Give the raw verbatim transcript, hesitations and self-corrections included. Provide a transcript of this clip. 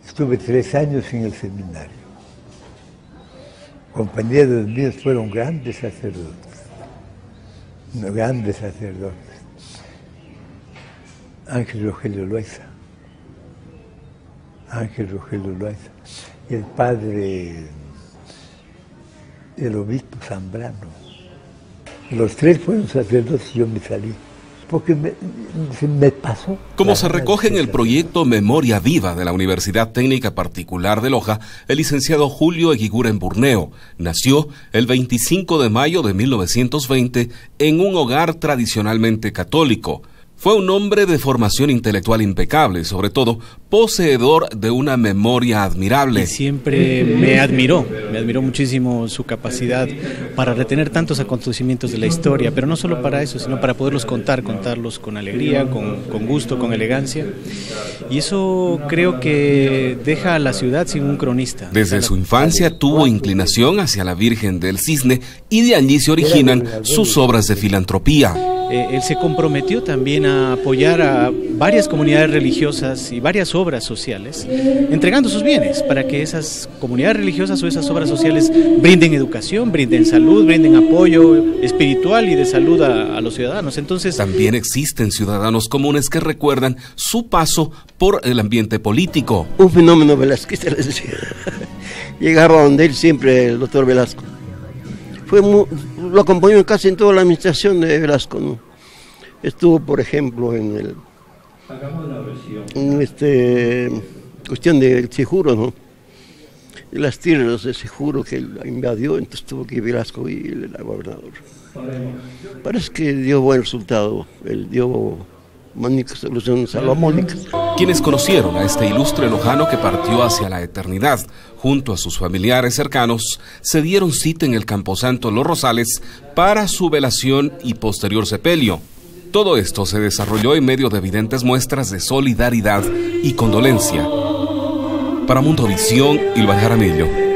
Estuve tres años en el seminario. Compañeros míos fueron grandes sacerdotes, grandes sacerdotes. Ángel Rogelio Loaiza, Ángel Rogelio Loaiza, y el padre, el obispo Zambrano. Los tres fueron sacerdotes y yo me salí. Porque me, se me pasó. Como se recoge en el proyecto Memoria Viva de la Universidad Técnica Particular de Loja, el licenciado Julio Eguiguren Burneo nació el veinticinco de mayo de mil novecientos veinte en un hogar tradicionalmente católico. Fue un hombre de formación intelectual impecable y, sobre todo, poseedor de una memoria admirable. Y siempre me admiró, me admiró muchísimo su capacidad para retener tantos acontecimientos de la historia, pero no solo para eso, sino para poderlos contar, contarlos con alegría, con, con gusto, con elegancia. Y eso creo que deja a la ciudad sin un cronista. Desde su infancia tuvo inclinación hacia la Virgen del Cisne y de allí se originan sus obras de filantropía. Eh, él se comprometió también a apoyar a varias comunidades religiosas y varias obras sociales, entregando sus bienes para que esas comunidades religiosas o esas obras sociales brinden educación, brinden salud, brinden apoyo espiritual y de salud a, a los ciudadanos. Entonces, también existen ciudadanos comunes que recuerdan su paso por el ambiente político. Un fenómeno Velázquez, les decía. Llegaba donde él siempre, el doctor Velasco. Fue muy, lo acompañó casi en toda la administración de Velasco, ¿no? Estuvo, por ejemplo, en el en este cuestión del Sejuro, ¿no? Las tierras de Sejuro que él invadió, entonces tuvo que ir Velasco y él era gobernador. Parece que dio buen resultado, él dio magníficas soluciones salomónicas. Quienes conocieron a este ilustre lojano que partió hacia la eternidad, junto a sus familiares cercanos, se dieron cita en el Camposanto Los Rosales para su velación y posterior sepelio. Todo esto se desarrolló en medio de evidentes muestras de solidaridad y condolencia. Para Mundovisión, Ylva Jaramillo.